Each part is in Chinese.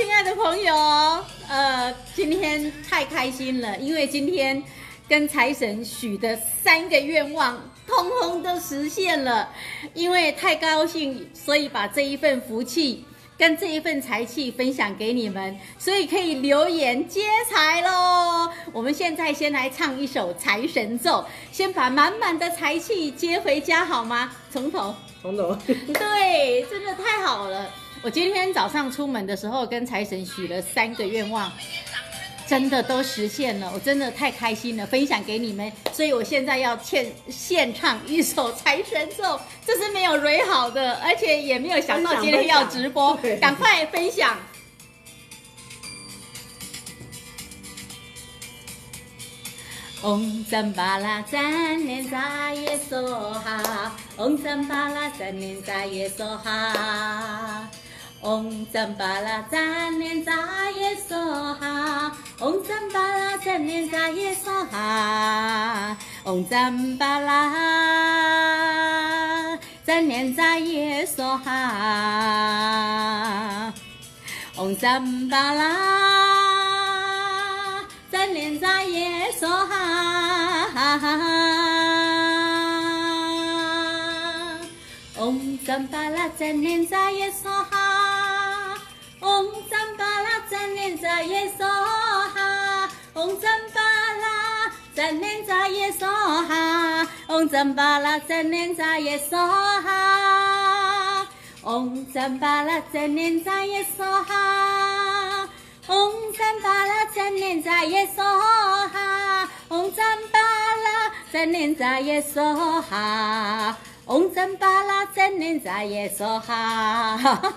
亲爱的朋友，今天太开心了，因为今天跟财神许的3个愿望，通通都实现了。因为太高兴，所以把这一份福气跟这一份财气分享给你们，所以可以留言接财咯。我们现在先来唱一首财神咒，先把满满的财气接回家，好吗？从头。对，真的太好了。我今天早上出门的时候，跟财神许了3个愿望，真的都实现了，我真的太开心了，分享给你们。所以我现在要现唱一首财神咒，这是没有蕊好的，而且也没有想到今天要直播，赶快分享。Om Zambala Zanen Zaye Soha Om Zambala Zanen Zaye Soha Om Zambala Zanen Zaye Soha Om Zambala Zanen Zaye Soha Om Zambala Zanen Zaye Soha Om Zambala Zanen Zaye Soha Om Zambala Zanen Zaye Soha Om Zambala Zanen Zaye Soha Om Zambala Zanen Zaye Soha Om Zambala Zanen Zaye Soha Om Zambala Zanen Zaye Soha Om Zambala Zanen Zaye Soha Om Zambala Zanen Zaye Soha Om Zambala Zanen Zaye Soha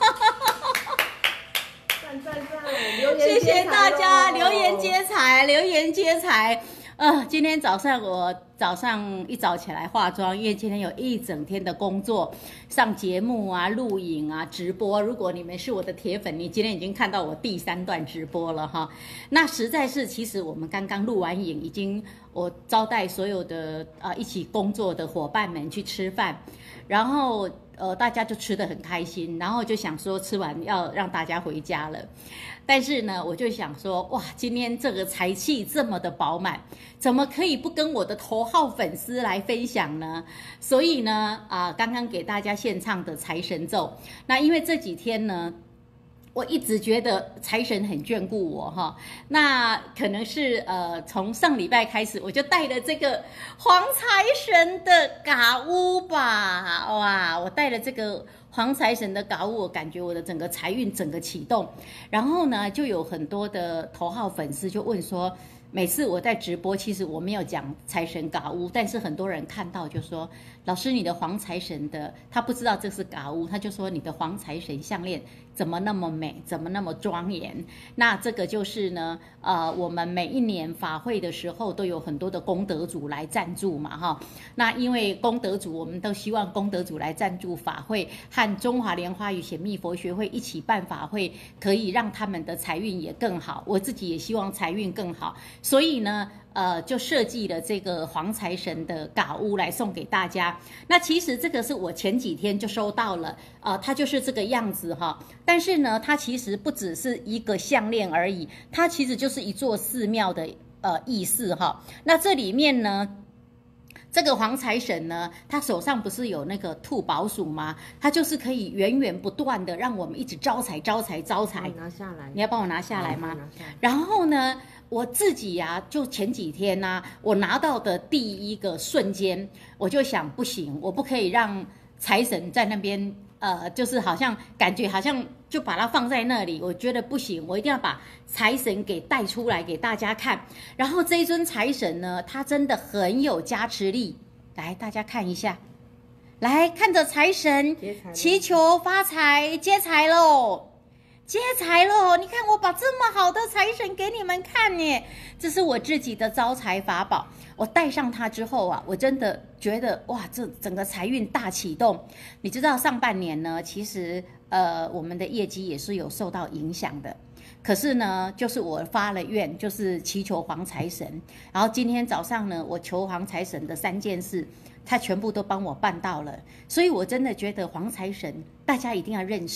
谢谢大家留言接财，留言接财。今天早上我一早起来化妆，因为今天有一整天的工作，上节目啊、录影啊、直播。如果你们是我的铁粉，你今天已经看到我第3段直播了哈。那实在是，其实我们刚刚录完影，我招待所有的一起工作的伙伴们去吃饭，然后大家就吃得很开心，然后就想说吃完要让大家回家了。但是呢，我就想说，哇，今天这个财气这么的饱满，怎么可以不跟我的头号粉丝来分享呢？所以呢，刚刚给大家献唱的财神咒，那因为这几天呢，我一直觉得财神很眷顾我哈，那可能是从上礼拜开始，我就带了这个黄财神的嘎乌吧，哇，我带了这个黄财神的嘎乌，我感觉我的整个财运整个启动，然后呢，就有很多的头号粉丝就问说，每次我在直播，其实我没有讲财神嘎乌，但是很多人看到就说，老师你的黄财神的，他不知道这是嘎乌，他就说你的黄财神项链怎么那么美，怎么那么庄严？那这个就是呢，我们每一年法会的时候都有很多的功德主来赞助嘛，哈。那因为功德主，我们都希望功德主来赞助法会，和中华莲花与显密佛学会一起办法会，可以让他们的财运也更好。我自己也希望财运更好，所以呢，就设计了这个黄财神的嘎乌来送给大家。那其实这个是我前几天就收到了，它就是这个样子哈。但是呢，它其实不只是一个项链而已，它其实就是一座寺庙的意思哈。那这里面呢，这个黄财神呢，他手上不是有那个兔宝鼠吗？他就是可以源源不断的让我们一直招财、招财、招财。 拿下来， 你要帮我拿下来吗？然后呢，我自己呀，就前几天呢，我拿到的第一个瞬间，我就想不行，我不可以让财神在那边。就是好像感觉好像就把它放在那里，我觉得不行，我一定要把财神给带出来给大家看。然后这一尊财神呢，它真的很有加持力，来大家看一下，来看着财神，祈求发财接财喽。接财喽！你看我把这么好的财神给你们看耶，这是我自己的招财法宝。我戴上它之后啊，我真的觉得哇，这整个财运大启动。你知道上半年呢，其实我们的业绩也是有受到影响的。可是呢，就是我发了愿，就是祈求黄财神。然后今天早上呢，我求黄财神的3件事，他全部都帮我办到了。所以我真的觉得黄财神大家一定要认识。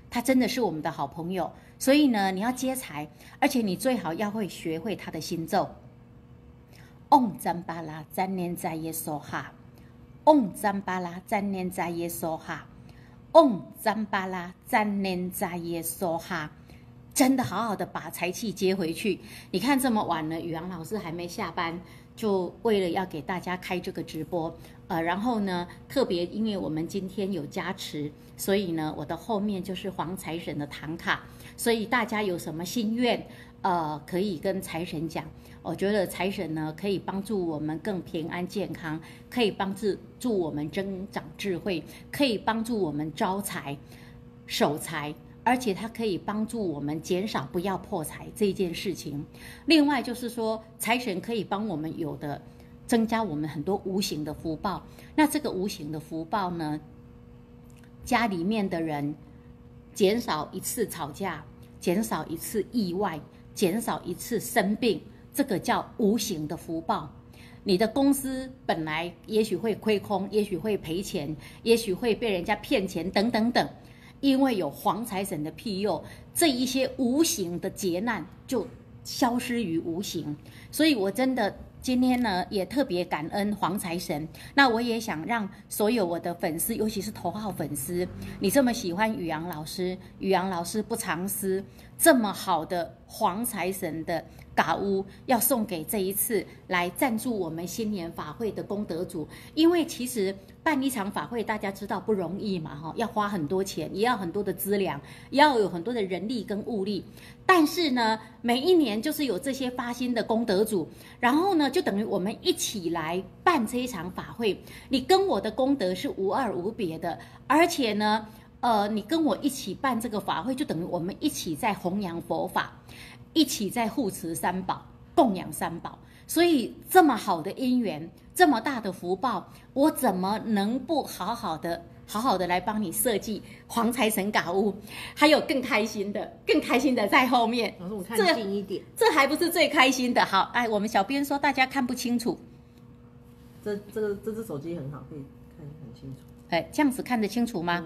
他真的是我们的好朋友。所以呢，你要接财，而且你最好要会学会他的心咒。嗡赞巴拉赞念在耶梭哈，嗡赞巴拉赞念在耶梭哈，嗡赞巴拉赞念在耶梭哈。真的好好的把财气接回去。你看这么晚了，宇阳老师还没下班，就为了要给大家开这个直播，然后呢，特别因为我们今天有加持，所以呢，我的后面就是黄财神的唐卡，所以大家有什么心愿，可以跟财神讲。我觉得财神呢，可以帮助我们更平安健康，可以帮助我们增长智慧，可以帮助我们招财、守财。而且它可以帮助我们减少不要破财这件事情。另外就是说，财神可以帮我们有的增加我们很多无形的福报。那这个无形的福报呢，家里面的人减少一次吵架，减少一次意外，减少一次生病，这个叫无形的福报。你的公司本来也许会亏空，也许会赔钱，也许会被人家骗钱等等等。因为有黄财神的庇佑，这一些无形的劫难就消失于无形。所以我真的今天呢也特别感恩黄财神。那我也想让所有我的粉丝，尤其是头号粉丝，你这么喜欢宇阳老师，宇阳老师不藏私，这么好的黄财神的嘎屋要送给这一次来赞助我们新年法会的功德主。因为其实办一场法会大家知道不容易嘛，要花很多钱，也要很多的资粮，也要有很多的人力跟物力。但是呢，每一年就是有这些发心的功德主，然后呢就等于我们一起来办这一场法会，你跟我的功德是无二无别的。而且呢你跟我一起办这个法会，就等于我们一起在弘扬佛法，一起在护持三宝，供养三宝。所以这么好的因缘，这么大的福报，我怎么能不好好的来帮你设计黄财神嘎屋？还有更开心的在后面。 老师，我看近一点， 这还不是最开心的。好，我们小编说大家看不清楚， 这只手机很好，可以看得很清楚。 这样子看得清楚吗？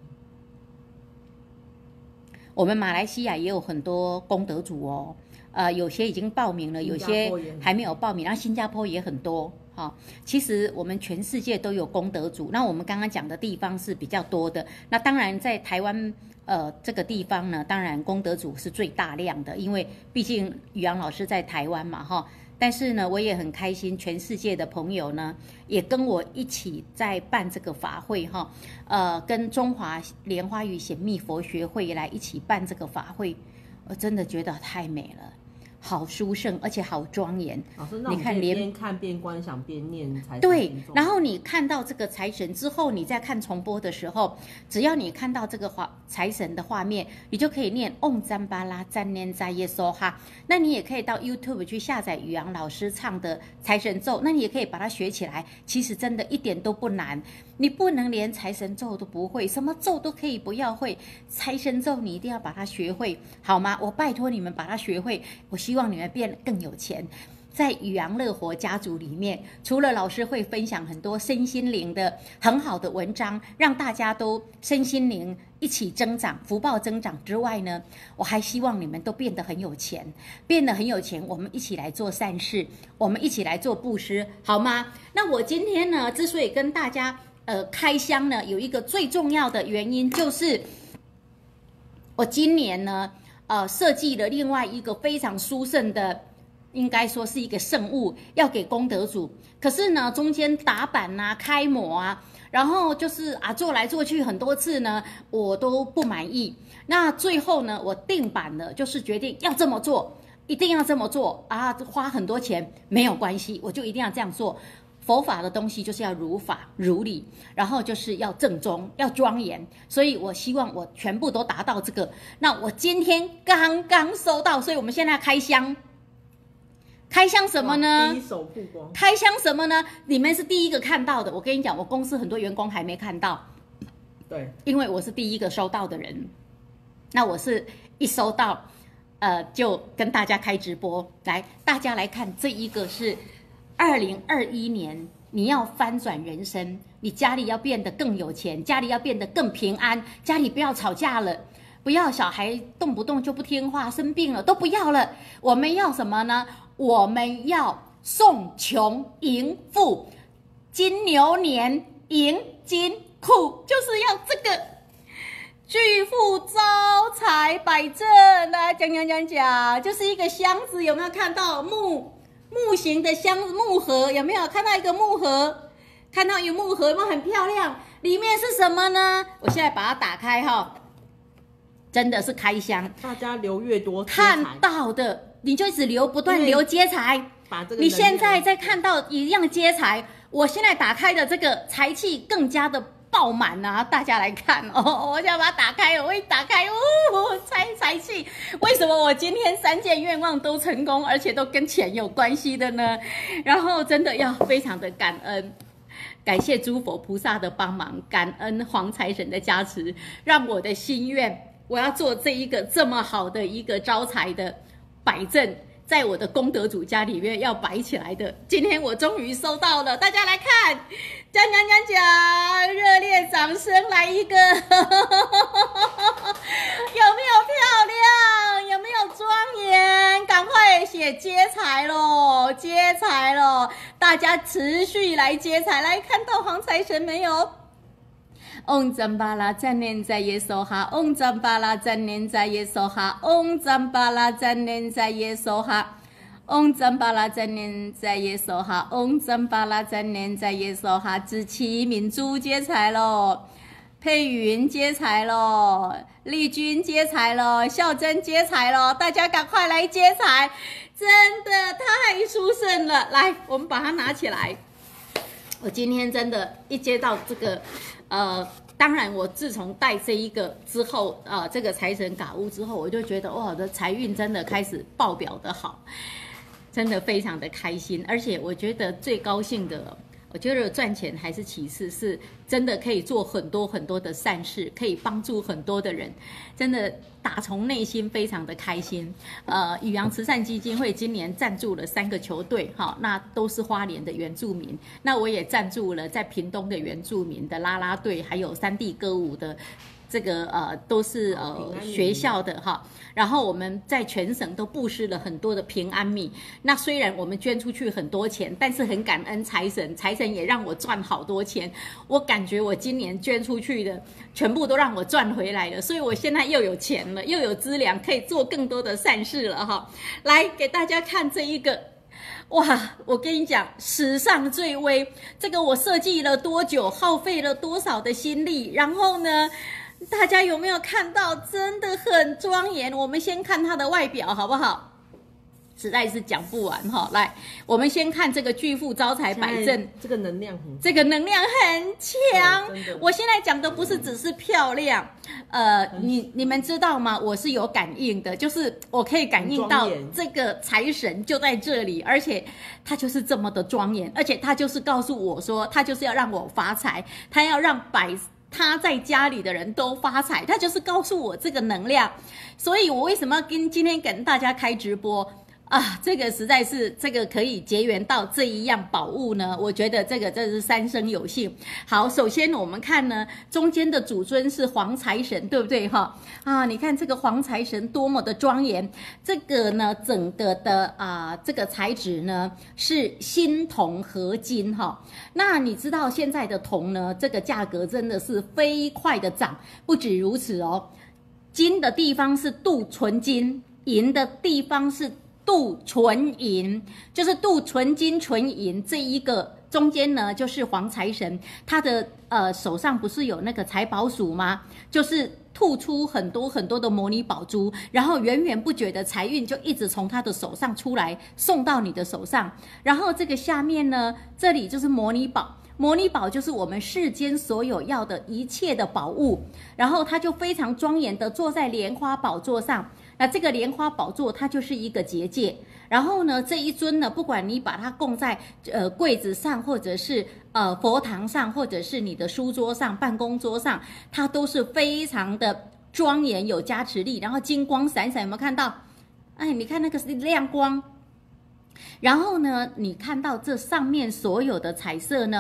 我们马来西亚也有很多功德主哦，有些已经报名了，有些还没有报名，然后新加坡也很多。其实我们全世界都有功德主，那我们刚刚讲的地方是比较多的。那当然在台湾这个地方呢，当然功德主是最大量的，因为毕竟宇阳老师在台湾嘛，但是呢，我也很开心，全世界的朋友呢也跟我一起在办这个法会跟中华莲花语显密佛学会来一起办这个法会，我真的觉得太美了。好殊胜，而且好庄严。 老师，那我们边看边观想边念财神。 对，然后你看到这个财神之后，你再看重播的时候，只要你看到这个财神的画面，你就可以念嗡赞巴拉赞念在耶梭哈。那你也可以到 YouTube 去下载宇阳老师唱的财神咒，那你也可以把它学起来。其实真的一点都不难，你不能连财神咒都不会，什么咒都可以不要会，财神咒你一定要把它学会，好吗？我拜托你们把它学会，我希望你们变得更有钱。在宇阳乐活家族里面，除了老师会分享很多身心灵的很好的文章，让大家都身心灵一起增长，福报增长之外呢，我还希望你们都变得很有钱，变得很有钱，我们一起来做善事，我们一起来做布施，好吗？那我今天呢，之所以跟大家开箱呢，有一个最重要的原因，就是我今年呢设计了另外一个非常殊胜的，应该说是一个圣物，要给功德主。可是呢，中间打板啊、开模啊，然后就是做来做去很多次呢，我都不满意。那最后呢，我定版了，就是决定要这么做，一定要这么做花很多钱没有关系，我就一定要这样做。佛法的东西就是要如法如理，然后就是要正宗，要庄严，所以我希望我全部都达到这个。那我今天刚刚收到，所以我们现在开箱。开箱什么呢？ 第一手曝光。 开箱什么呢？你们是第一个看到的。我跟你讲，我公司很多员工还没看到， 对， 因为我是第一个收到的人。那我是一收到，就跟大家开直播，来，大家来看，这一个是2021年，你要翻转人生，你家里要变得更有钱，家里要变得更平安，家里不要吵架了。 不要小孩动不动就不听话，生病了都不要了。我们要什么呢？我们要送穷迎富，金牛年迎金库，就是要这个巨富招财摆阵。来讲，就是一个箱子，有没有看到木形的箱子木盒？有没有看到一个木盒？看到一个木盒有没有很漂亮？里面是什么呢？我现在把它打开哈。真的是开箱， 大家留越多， 看到的你就一直留，不断留接财。你现在在看到一样接财，我现在打开的这个财气更加的爆满啊！大家来看哦，我想把它打开，我一打开，财气。为什么我今天3件愿望都成功，而且都跟钱有关系的呢？然后真的要非常的感恩。感谢诸佛菩萨的帮忙，感恩黄财神的加持，让我的心愿。我要做这一个这么好的一个招财的摆阵，在我的功德主家里面要摆起来的。今天我终于收到了，大家来看，讲，热烈掌声来一个，有没有漂亮？有没有庄严？赶快写接财咯，接财咯！大家持续来接财，来看到黄财神没有？Om Zambala 赞念在耶梭哈 ，Om Zambala 赞念在耶梭哈 ，Om Zambala 赞念在耶梭哈 ，Om Zambala 赞念在耶梭哈 ，Om Zambala 赞念在耶梭哈。子琪、敏珠接财咯，佩云接财咯，丽君接财咯，孝珍接财咯，大家赶快来接财，真的太殊胜了！来，我们把它拿起来。我今天真的，一接到这个。当然，我自从带这一个之后，这个财神嘎屋之后，我就觉得哇，我的财运真的开始爆表的好，真的非常的开心。而且我觉得最高兴的，我觉得赚钱还是其次，是真的可以做很多很多的善事，可以帮助很多的人，真的打从内心非常的开心。宇阳慈善基金会今年赞助了3个球队，哈，那都是花莲的原住民。那我也赞助了在屏东的原住民的啦啦队，还有山地歌舞的。这个都是学校的哈，然后我们在全省都布施了很多的平安米。那虽然我们捐出去很多钱，但是很感恩财神，财神也让我赚好多钱。我感觉我今年捐出去的全部都让我赚回来了，所以我现在又有钱了，又有资粮，可以做更多的善事了哈。来给大家看这一个。哇，我跟你讲，史上最威，这个我设计了多久，耗费了多少的心力，然后呢？大家有没有看到？真的很庄严。我们先看它的外表，好不好？实在是讲不完哈。来，我们先看这个巨富招财摆阵， 这个能量很强。我现在讲的不是只是漂亮，你们知道吗？我是有感应的，就是我可以感应到这个财神就在这里，而且他就是这么的庄严，而且他就是告诉我说，他就是要让我发财，他要让他在家里的人都发财，他就是告诉我这个能量，所以我为什么要今天跟大家开直播啊？这个实在是这个可以结缘到这一样宝物呢，我觉得这个真是三生有幸。好，首先我们看呢，中间的主尊是黄财神，对不对哈？啊，你看这个黄财神多么的庄严，这个呢整个的这个材质呢是锌铜合金哈。那你知道现在的铜呢，这个价格真的是飞快的涨，不止如此哦，金的地方是镀纯金，银的地方是镀纯银，就是镀纯金纯银这一个中间呢，就是黄财神，他的手上不是有那个财宝鼠吗？就是吐出很多很多的摩尼宝珠，然后源源不绝的财运就一直从他的手上出来，送到你的手上。然后这个下面呢，这里就是摩尼宝。摩尼宝就是我们世间所有要的一切的宝物，然后他就非常庄严的坐在莲花宝座上。那这个莲花宝座它就是一个结界，然后呢这一尊呢，不管你把它供在柜子上，或者是佛堂上，或者是你的书桌上、办公桌上，它都是非常的庄严有加持力，然后金光闪闪，有没有看到？哎，你看那个是亮光。然后呢，你看到这上面所有的彩色呢，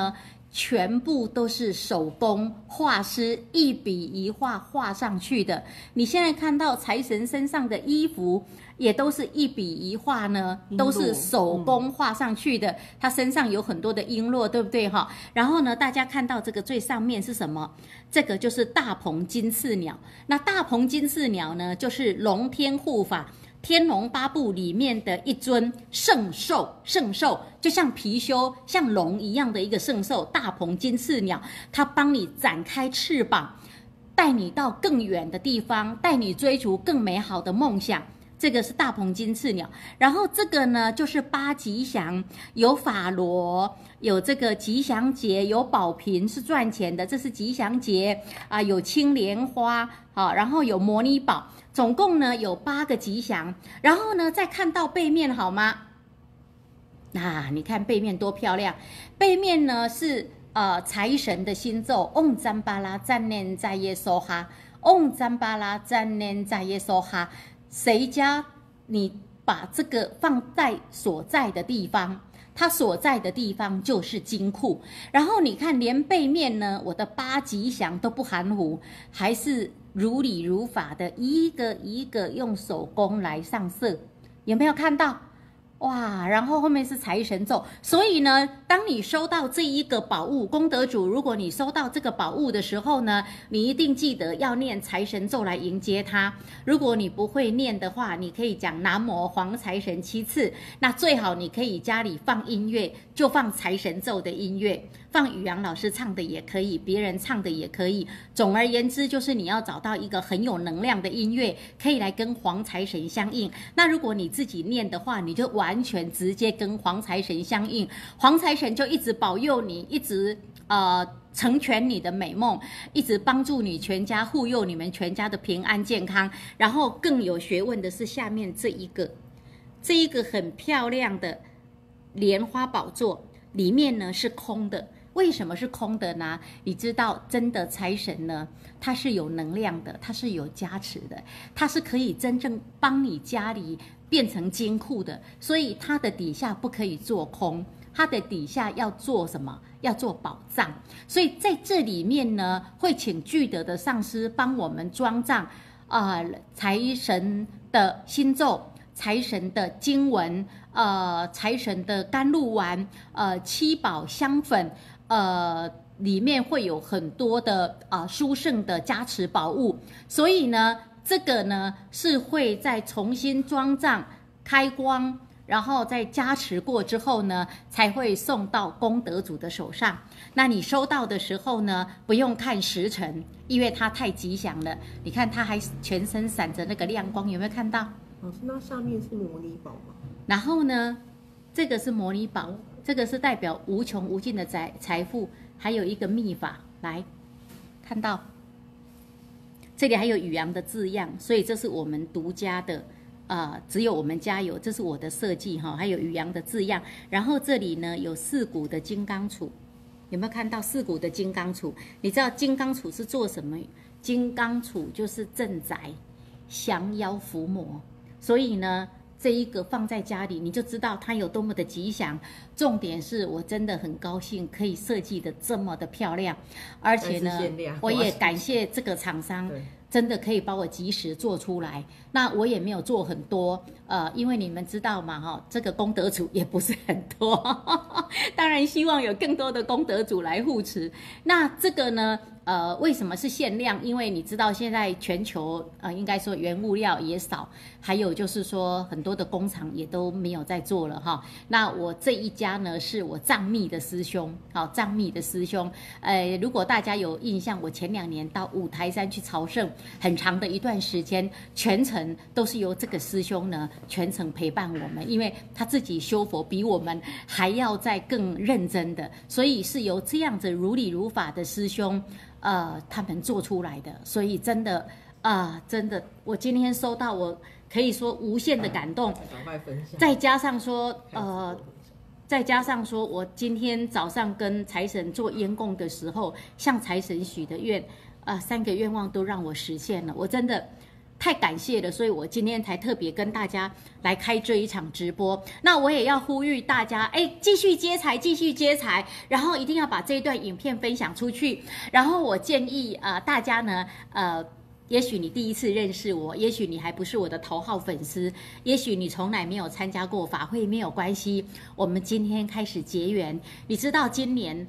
全部都是手工画师一笔一画画上去的。你现在看到财神身上的衣服，也都是一笔一画呢，都是手工画上去的。他身上有很多的璎珞，对不对哈？然后呢，大家看到这个最上面是什么？这个就是大鹏金翅鸟。那大鹏金翅鸟呢，就是龙天护法。天龙八部里面的一尊圣兽，圣兽就像貔貅、像龙一样的一个圣兽，大鹏金翅鸟，它帮你展开翅膀，带你到更远的地方，带你追逐更美好的梦想。这个是大鹏金翅鸟，然后这个呢就是八吉祥，有法螺，有这个吉祥节，有宝瓶是赚钱的，这是吉祥节啊，有青莲花，好，然后有摩尼宝。总共呢有8个吉祥，然后呢再看到背面好吗？你看背面多漂亮！背面呢是财神的心咒，嗡赞巴拉赞念在耶梭哈，嗡赞巴拉赞念在耶梭哈。谁家你把这个放在所在的地方，它所在的地方就是金库。然后你看，连背面呢，我的8吉祥都不含糊，还是如理如法的，一个一个用手工来上色，有没有看到？哇，然后后面是财神咒，所以呢，当你收到这一个宝物，功德主，如果你收到这个宝物的时候呢，你一定记得要念财神咒来迎接它。如果你不会念的话，你可以讲南无黄财神7次。那最好你可以家里放音乐，就放财神咒的音乐，放宇阳老师唱的也可以，别人唱的也可以。总而言之，就是你要找到一个很有能量的音乐，可以来跟黄财神相应。那如果你自己念的话，你就完全直接跟黄财神相应，黄财神就一直保佑你，一直成全你的美梦，一直帮助你全家，护佑你们全家的平安健康。然后更有学问的是下面这一个很漂亮的莲花宝座，里面呢是空的。为什么是空的呢？你知道，真的财神呢，它是有能量的，它是有加持的，它是可以真正帮你家里变成金库的，所以它的底下不可以做空，它的底下要做什么？要做宝藏。所以在这里面呢，会请具德的上师帮我们装藏财神的心咒、财神的经文、财神的甘露丸、七宝香粉。里面会有很多的殊胜的加持宝物，所以呢，这个呢是会再重新装藏、开光，然后再加持过之后呢，才会送到功德主的手上。那你收到的时候呢，不用看时辰，因为它太吉祥了。你看它还全身闪着那个亮光，有没有看到？ 老师，那下面是摩尼宝吗？ 然后呢，这个是摩尼宝。这个是代表无穷无尽的财富，还有一个秘法，来看到这里还有宇阳的字样，所以这是我们独家的，只有我们家有，这是我的设计哈，还有宇阳的字样。然后这里呢有4股的金刚杵，有没有看到4股的金刚杵？你知道金刚杵是做什么？金刚杵就是镇宅、降妖伏魔，所以呢。这一个放在家里，你就知道它有多么的吉祥。重点是我真的很高兴，可以设计的这么的漂亮，而且呢，我也感谢这个厂商，真的可以帮我及时做出来。那我也没有做很多，因为你们知道嘛，哈，这个功德主也不是很多，当然希望有更多的功德主来护持。那这个呢？为什么是限量？因为你知道现在全球应该说原物料也少，还有就是说很多的工厂也都没有在做了哈。那我这一家呢是我藏密的师兄，好，藏密的师兄。如果大家有印象，我前2年到五台山去朝圣，很长的一段时间，全程都是由这个师兄呢全程陪伴我们，因为他自己修佛比我们还要再更认真的，所以是由这样子如理如法的师兄。他们做出来的，所以真的真的，我今天收到，我可以说无限的感动。再加上说，我今天早上跟财神做烟供的时候，向财神许的愿，3个愿望都让我实现了，我真的太感谢了，所以我今天才特别跟大家来开这一场直播。那我也要呼吁大家，继续接财，继续接财，然后一定要把这一段影片分享出去。然后我建议大家呢，也许你第一次认识我，也许你还不是我的头号粉丝，也许你从来没有参加过法会，没有关系，我们今天开始结缘。你知道今年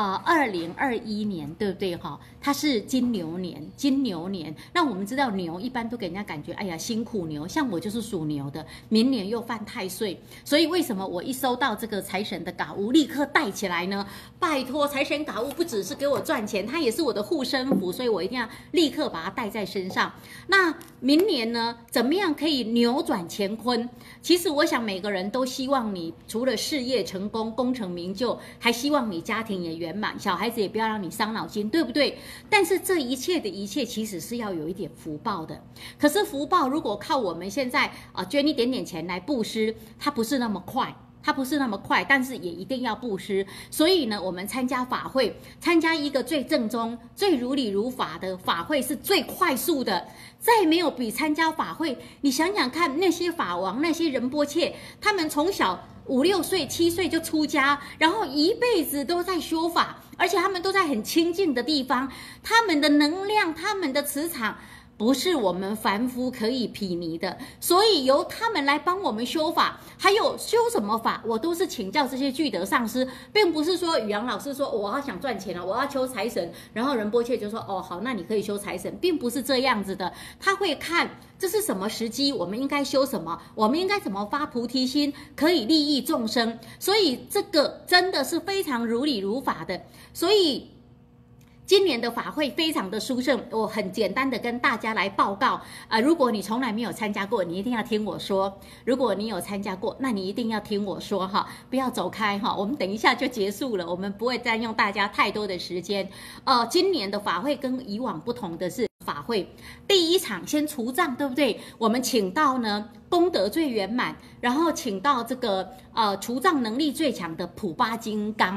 2021年对不对哈？它是金牛年，金牛年。那我们知道牛一般都给人家感觉，哎呀辛苦牛，像我就是属牛的，明年又犯太岁，所以为什么我一收到这个财神的嘎屋，立刻带起来呢？拜托，财神嘎屋不只是给我赚钱，它也是我的护身符，所以我一定要立刻把它带在身上。那明年呢，怎么样可以扭转乾坤？其实我想每个人都希望你除了事业成功、功成名就，还希望你家庭也圆满，小孩子也不要让你伤脑筋，对不对？但是这一切的一切，其实是要有一点福报的。可是福报如果靠我们现在捐一点点钱来布施，它不是那么快。它不是那么快，但是也一定要布施。所以呢，我们参加法会，参加一个最正宗、最如理如法的法会是最快速的。再没有比参加法会，你想想看，那些法王、那些仁波切，他们从小5、6岁、7岁就出家，然后一辈子都在修法，而且他们都在很清净的地方，他们的能量、他们的磁场，不是我们凡夫可以匹敌的，所以由他们来帮我们修法。还有修什么法，我都是请教这些具德上师，并不是说宇阳老师说我要想赚钱了，我要求财神，然后仁波切就说哦好，那你可以修财神，并不是这样子的。他会看这是什么时机，我们应该修什么，我们应该怎么发菩提心，可以利益众生。所以这个真的是非常如理如法的。所以今年的法会非常的殊胜，我很简单的跟大家来报告如果你从来没有参加过，你一定要听我说；如果你有参加过，那你一定要听我说哈，不要走开哈，我们等一下就结束了，我们不会占用大家太多的时间。今年的法会跟以往不同的是，法会第一场先除障，对不对？我们请到呢功德最圆满，然后请到这个除障能力最强的普巴金刚。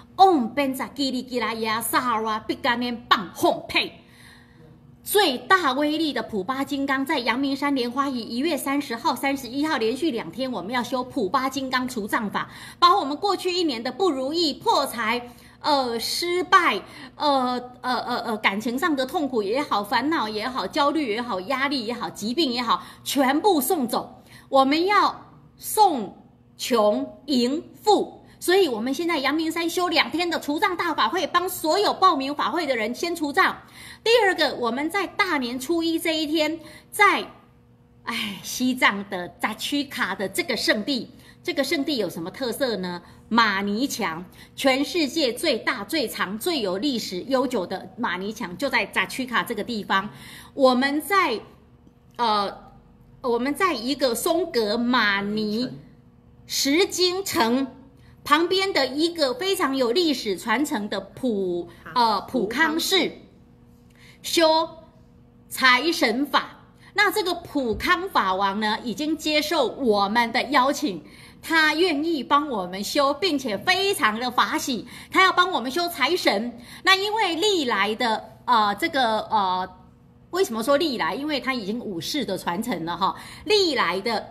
最大威力的普巴金刚在阳明山莲花屿1月30号、31号连续2天，我们要修普巴金刚除障法，把我们过去1年的不如意、破财、失败、感情上的痛苦也好、烦恼也好、焦虑也好、压力也好、疾病也好，全部送走。我们要送穷迎富。所以我们现在阳明山修2天的除障大法会，帮所有报名法会的人先除障。第二个，我们在大年初1这一天，在西藏的扎曲卡的这个圣地，这个圣地有什么特色呢？玛尼墙，全世界最大、最长、最有历史悠久的玛尼墙就在扎曲卡这个地方。我们在一个松格玛尼石经城旁边的一个非常有历史传承的普康寺修财神法。那这个普康法王呢，已经接受我们的邀请，他愿意帮我们修，并且非常的法喜，他要帮我们修财神。那因为历来的为什么说历来？因为他已经5世的传承了哈，历来的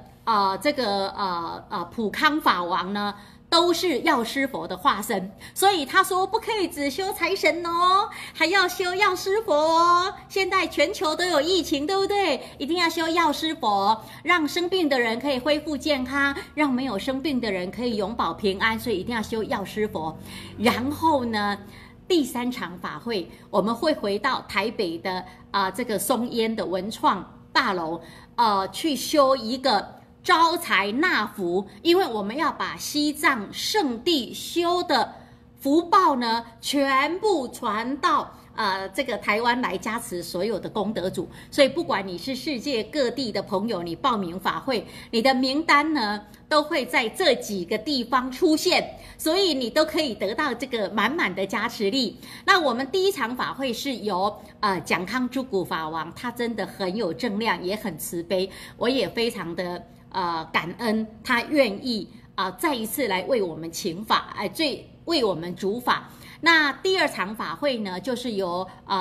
普康法王呢，都是药师佛的化身，所以他说不可以只修财神哦，还要修药师佛哦。现在全球都有疫情，对不对？一定要修药师佛，让生病的人可以恢复健康，让没有生病的人可以永保平安，所以一定要修药师佛。然后呢，第3场法会，我们会回到台北的这个松烟的文创大楼，去修一个招财纳福，因为我们要把西藏圣地修的福报呢，全部传到这个台湾来加持所有的功德主。所以不管你是世界各地的朋友，你报名法会，你的名单呢都会在这几个地方出现，所以你都可以得到这个满满的加持力。那我们第1场法会是由蒋康珠古法王，他真的很有正量，也很慈悲，我也非常的感恩他愿意再一次来为我们请法，为我们主法。那第2场法会呢，就是由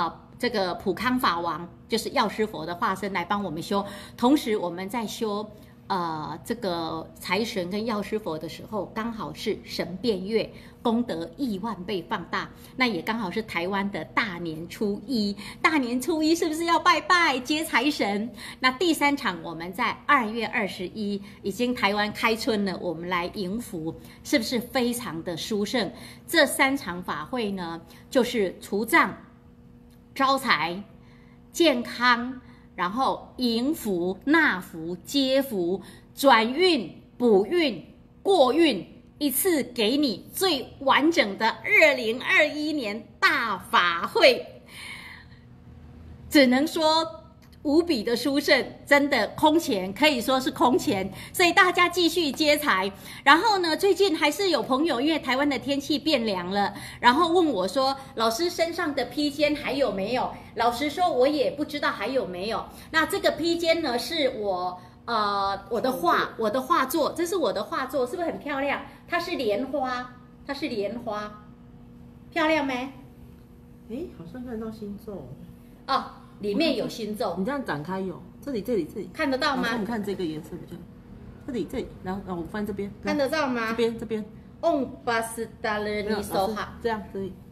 这个普康法王，就是药师佛的化身来帮我们修。同时我们在修这个财神跟药师佛的时候，刚好是神变月，功德亿万倍放大。那也刚好是台湾的大年初一，大年初一是不是要拜拜接财神？那第3场我们在2月21，已经台湾开春了，我们来迎福，是不是非常的殊胜？这3场法会呢，就是除障、招财、健康，然后迎福、纳福、接福、转运、补运、过运，一次给你最完整的2021年大法会，只能说无比的殊胜，真的空前，可以说是空前，所以大家继续接财。然后呢，最近还是有朋友，因为台湾的天气变凉了，然后问我说，老师身上的披肩还有没有？老实说，我也不知道还有没有。那这个披肩呢，是我的画作，这是我的画作，是不是很漂亮？它是莲花，它是莲花，漂亮没？ 哎，好像看到星座哦。里面有星咒， 你这样展开有，这里看得到吗？ 我们看这个颜色比较，这里，然后我翻这边， 看得到吗？ 这边。 Om Bas Dale Ni Soha， 这样可以，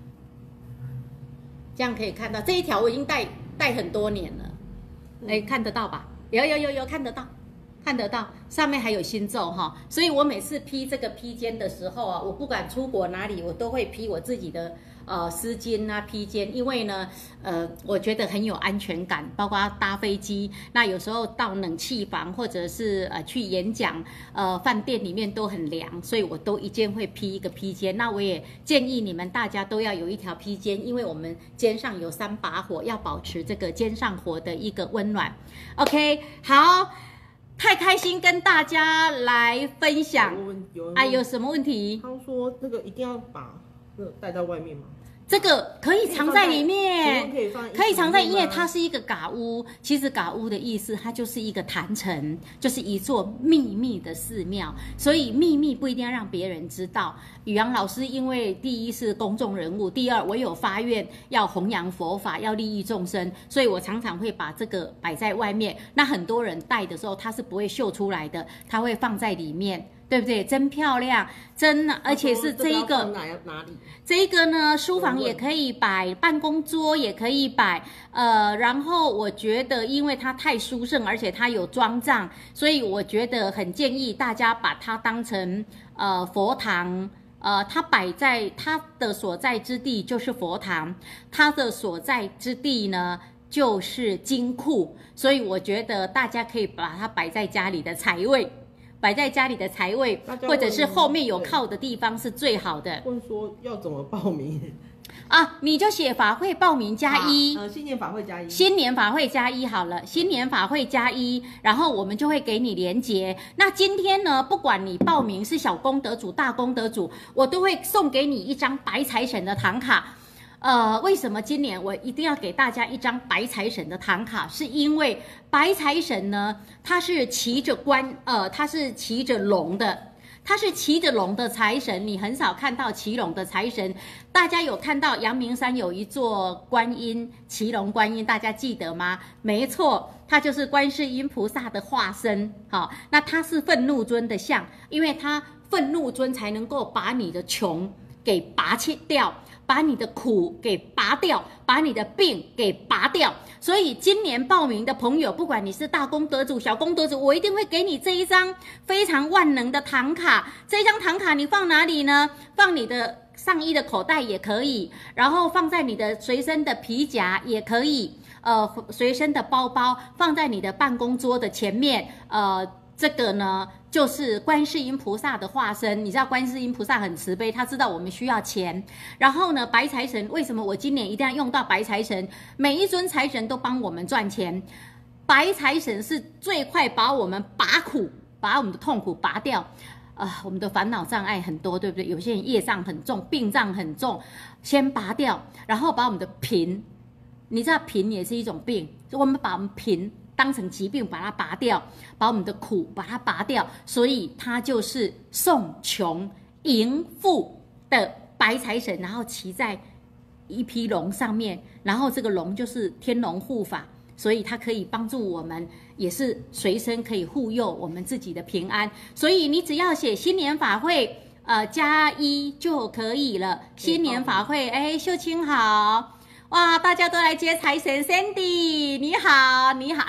这样可以看到这一条我已经戴很多年了，哎，看得到吧？有看得到，上面还有星咒哈，所以我每次披这个披肩的时候啊，我不管出国哪里，我都会披我自己的丝巾啊披肩，因为呢我觉得很有安全感，包括搭飞机，那有时候到冷气房或者是去演讲，饭店里面都很凉，所以我都一定会披一个披肩。那我也建议你们大家都要有一条披肩，因为我们肩上有3把火，要保持这个肩上火的一个温暖。OK， 好。太开心跟大家来分享，有什么问题？ 他说那个一定要把那个带到外面吗？ 这个可以藏在里面，可以藏在，因为它是一个嘎屋。其实嘎屋的意思，它就是一个坛城，就是一座秘密的寺庙。所以秘密不一定要让别人知道。宇阳老师因为第一是公众人物，第二我有发愿要弘扬佛法，要利益众生，所以我常常会把这个摆在外面。那很多人戴的时候，它是不会秀出来的，它会放在里面。对不对？真漂亮，真，而且是这一个哪里？ 这一个呢，书房也可以摆，办公桌也可以摆，然后我觉得因为它太殊胜，而且它有装帐，所以我觉得很建议大家把它当成佛堂。它摆在它的所在之地就是佛堂，它的所在之地呢就是金库，所以我觉得大家可以把它摆在家里的财位。摆在家里的财位，或者是后面有靠的地方是最好的。 问说要怎么报名啊？你就写法会报名+1， 新年法会+1， 新年法会+1好了，新年法会+1，然后我们就会给你连结。那今天呢，不管你报名是小功德主、大功德主，我都会送给你一张白财神的唐卡。为什么今年我一定要给大家一张白财神的唐卡？是因为白财神呢，他是骑着他是骑着龙的，他是骑着龙的财神。你很少看到骑龙的财神，大家有看到阳明山有一座观音，骑龙观音，大家记得吗？没错，他就是观世音菩萨的化身。好，那他是愤怒尊的像，因为他愤怒尊才能够把你的穷给拔掉，把你的苦给拔掉，把你的病给拔掉。所以今年报名的朋友，不管你是大功德主、小功德主，我一定会给你这一张非常万能的唐卡。这张唐卡你放哪里呢？放你的上衣的口袋也可以，然后放在你的随身的皮夹也可以，随身的包包放在你的办公桌的前面，这个呢，就是观世音菩萨的化身。你知道观世音菩萨很慈悲，他知道我们需要钱。然后呢，白财神，为什么我今年一定要用到白财神？每一尊财神都帮我们赚钱，白财神是最快把我们把我们的痛苦拔掉。我们的烦恼障碍很多，对不对？有些人业障很重，病障很重，先拔掉，然后把我们的贫，你知道贫也是一种病，我们把我们贫当成疾病，把它拔掉，把我们的苦把它拔掉，所以它就是送穷迎富的白财神，然后骑在一匹龙上面，然后这个龙就是天龙护法，所以它可以帮助我们，也是随身可以护佑我们自己的平安。所以你只要写新年法会+1就可以了。新年法会，哎，秀清好。哇，大家都来接财神 ，Sandy 你好，你好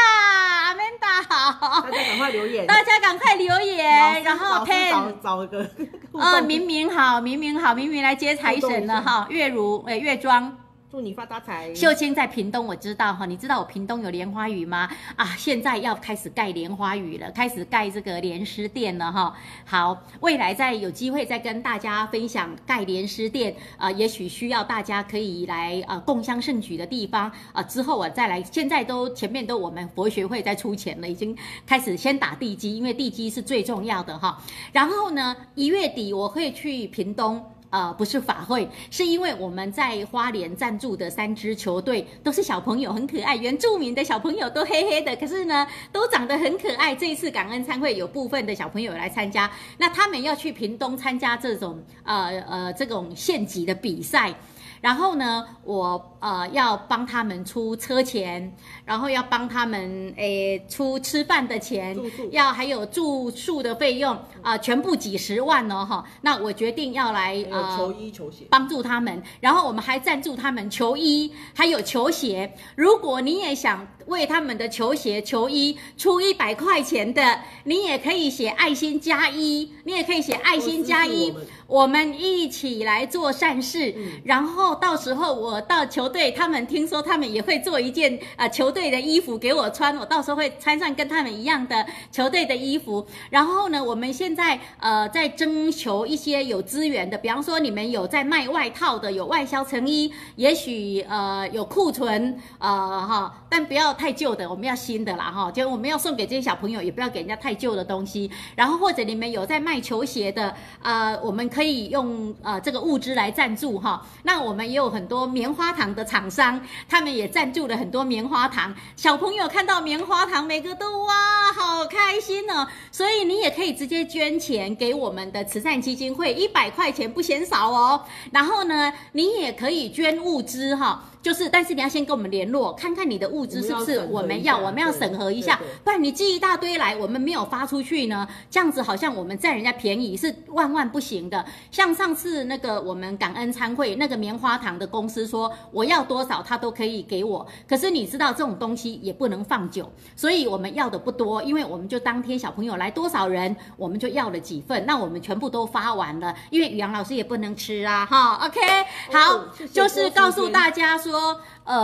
，Amanda 好， 大家赶快留言， 大家赶快留言，然后 Pen 找个明明好，明明来接财神了哈，月庄。 祝你发大财！ 秀清在屏东，我知道哈，你知道我屏东有莲花屿吗？啊，现在要开始盖莲花屿了，开始盖这个莲师殿了哈。好，未来再有机会再跟大家分享盖莲师殿，也许需要大家可以来共襄盛举的地方之后我再来。现在都前面都我们佛学会在出钱了，已经开始先打地基，因为地基是最重要的哈。然后呢，1月底我会去屏东。不是法会，是因为我们在花莲赞助的3支球队都是小朋友，很可爱，原住民的小朋友都黑黑的，可是呢都长得很可爱。这一次感恩餐会有部分的小朋友来参加，那他们要去屏东参加这种这种县级的比赛。然后呢，我要帮他们出车钱，然后要帮他们出吃饭的钱，要还有住宿的费用全部几十万哦哈。那我决定要来球衣球鞋帮助他们，然后我们还赞助他们球衣还有球鞋。如果你也想为他们的球鞋球衣出100块钱的，你也可以写爱心+1，你也可以写爱心+1，我们一起来做善事，然后到时候我到球队，他们听说他们也会做一件球队的衣服给我穿，我到时候会穿上跟他们一样的球队的衣服。然后呢，我们现在在征求一些有资源的，比方说你们有在卖外套的，有外销成衣，也许有库存但不要太旧的，我们要新的啦哈，就我们要送给这些小朋友，也不要给人家太旧的东西。然后或者你们有在卖球鞋的我们可以用这个物资来赞助哈。那我们也有很多棉花糖的厂商，他们也赞助了很多棉花糖，小朋友看到棉花糖每个都哇好开心哦。所以你也可以直接捐钱给我们的慈善基金会，100块钱不嫌少哦。然后呢，你也可以捐物资哈，就是但是你要先跟我们联络，看看你的物资是不是我们要审核一下，不然你寄一大堆来，我们没有发出去呢，这样子好像我们占人家便宜，是万万不行的。像上次那个我们感恩餐会那个棉花糖的公司说我要多少他都可以给我，可是你知道这种东西也不能放久，所以我们要的不多，因为我们就当天小朋友来多少人我们就要了几份，那我们全部都发完了，因为宇阳老师也不能吃啊哈。 OK 好，就是告诉大家说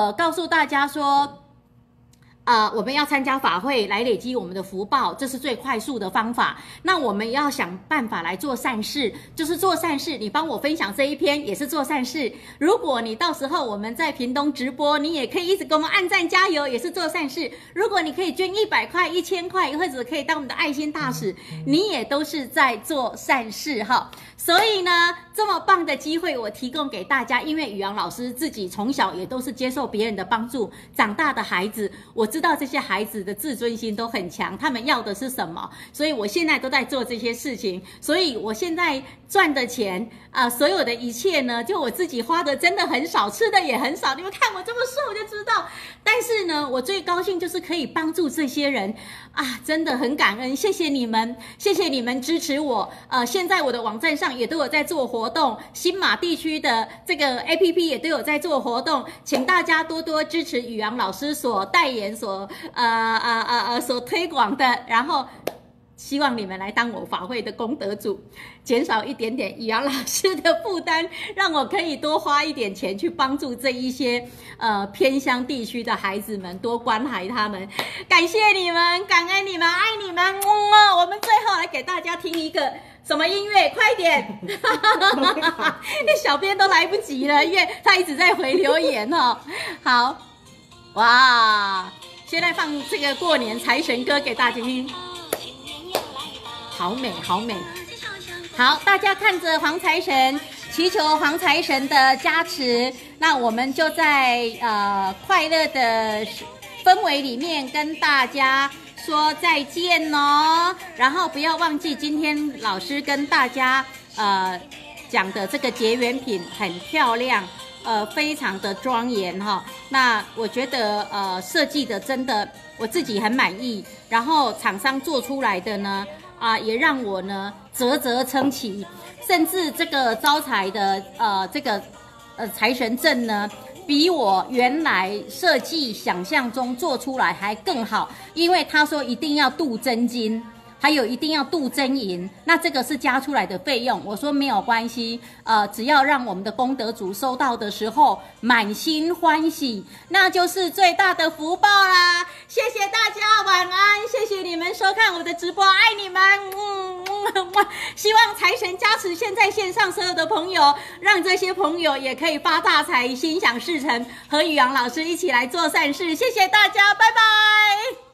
我们要参加法会来累积我们的福报，这是最快速的方法。那我们要想办法来做善事，就是做善事，你帮我分享这一篇也是做善事。如果你到时候我们在屏东直播，你也可以一直给我们按赞加油，也是做善事。如果你可以捐100块、1000块，或者可以当我们的爱心大使，你也都是在做善事哈。所以呢，这么棒的机会我提供给大家，因为宇阳老师自己从小也都是接受别人的帮助长大的孩子，我知道这些孩子的自尊心都很强，他们要的是什么，所以我现在都在做这些事情。所以我现在赚的钱所有的一切呢，就我自己花的真的很少，吃的也很少，你们看我这么瘦就知道。但是呢，我最高兴就是可以帮助这些人真的很感恩，谢谢你们，谢谢你们支持我。现在我的网站上也都有在做活动，新马地区的这个 APP 也都有在做活动，请大家多多支持宇阳老师所代言所推广的，然后希望你们来当我法会的功德主，减少一点点宇阳老师的负担，让我可以多花一点钱去帮助这一些偏乡地区的孩子们，多关怀他们。感谢你们，感恩你们，爱你们。我们最后来给大家听一个什么音乐？快点！小编都来不及了，因为他一直在回留言哦。好，哇！现在放这个过年财神歌给大家听，好美好美。好，大家看着黄财神，祈求黄财神的加持，那我们就在快乐的氛围里面跟大家说再见哦。然后不要忘记今天老师跟大家讲的这个结缘品很漂亮非常的庄严哈。那我觉得设计的真的我自己很满意，然后厂商做出来的呢也让我呢啧啧称奇，甚至这个招财的这个财神阵呢，比我原来设计想象中做出来还更好，因为他说一定要镀真金。还有一定要镀真银，那这个是加出来的费用。我说没有关系，只要让我们的功德主收到的时候满心欢喜，那就是最大的福报啦。谢谢大家，晚安，谢谢你们收看我的直播，爱你们。希望财神加持现在线上所有的朋友，让这些朋友也可以发大财，心想事成，和宇阳老师一起来做善事。谢谢大家，拜拜。